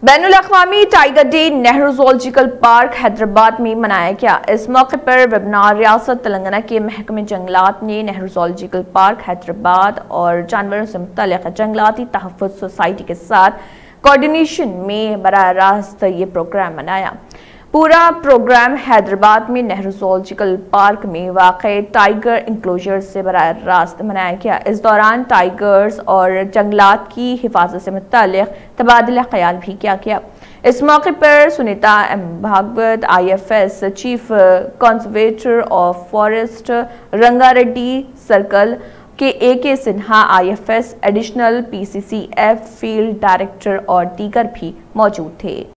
बैनुल अक़वामी tiger day Nehru zoological park Hyderabad में मनाया गया। इस मौके पर वेबिनार रियासत तेलंगाना के महकमे जंगलात ने नेहरू ज़ूलॉजिकल पार्क हैदराबाद और जानवरों से मुतल्लिक़ जंगलाती तहफ़्फ़ुज़ सोसाइटी के साथ कोऑर्डिनेशन में बराह रास्त ये प्रोग्राम मनाया। पूरा प्रोग्राम हैदराबाद में नेहरू ज़ूलॉजिकल पार्क में वाक़े टाइगर इंक्लोजर से बराह रास्त मनाया गया। इस दौरान टाइगर्स और जंगलात की हिफाजत से मुतल्लिक़ तबादला ख्याल भी किया गया। इस मौके पर Sunita M Bhagwat IFS chief conservator of forest, Rangareddy circle के AK Sinha IFS additional PCCF field director और दीगर भी मौजूद थे।